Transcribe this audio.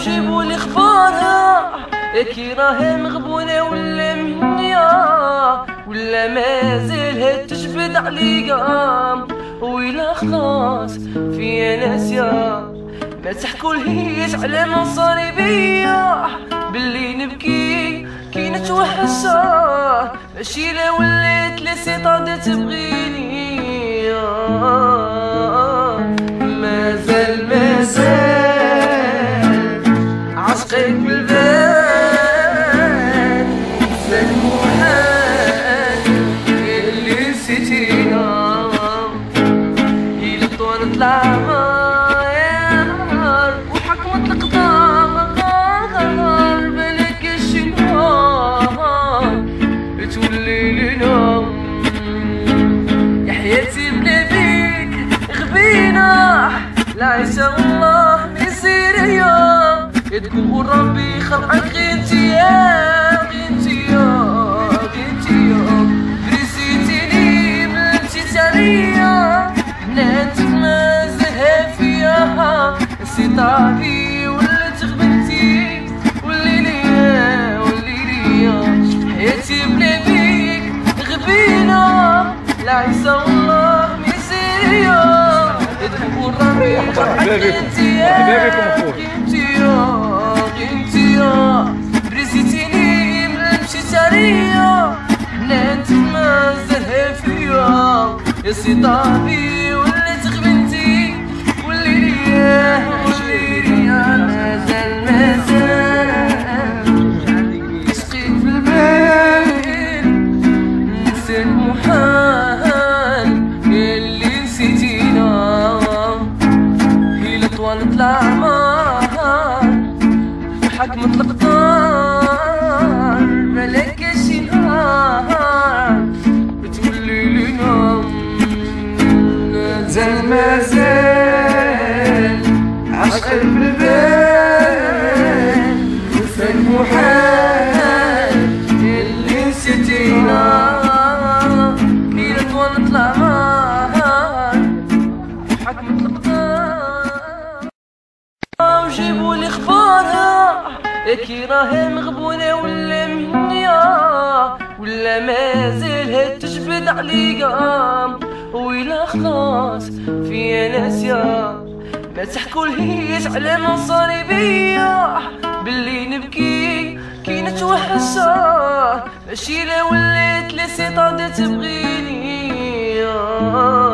وجيبولي اخبارها كي راهي مغبونة ولا منيا ولا مازال تجبد عليا ويلا خلاص فيا ناسيا ما تحكولهيش على مصاري باللي نبكي كي نتوحشها ماشي لا ولات لا سيطادة تبغيني مازال عشقك بالبال المحال اللي نسيتينا إلا طولت العمر وحكمت القدر بالك الشنهار تولي لنا يا حياتي بلا بيك غبينا العيشة والله مسيرية تقول ربي خلقك غينتيا بريسيتيني بنتي تانية بنات ما زهى فيا سي طابي ولات غبنتي ولي ليا حياتي بلا بيك غبينا العيشة والله مسيرية تقول ربي خلقك غينتيا بريسيتيني ملمشي تانية بنات ما زهى فيا يا سي طابي ولات غبنتي ولي ليا مازال عشقك في البال ننسى المحال اللي نسيتينا إلا طوالت الأعمار حكمت القدر بالك شي نهار بتولي لنا مازال عشقك بالبال ننسى المحال اللي نسيتينا إلا طولت الأعمار حكمت القدر وجيبولي اخبارها كي راهي مغبونة ولا منيا ولا مازال تجبد عليا ويلا خلاص فيا ناسيا ما تحكولهيش على مصاري باللي نبكي كي نتوحشها ماشي لا ولات لا سيطادة تبغيني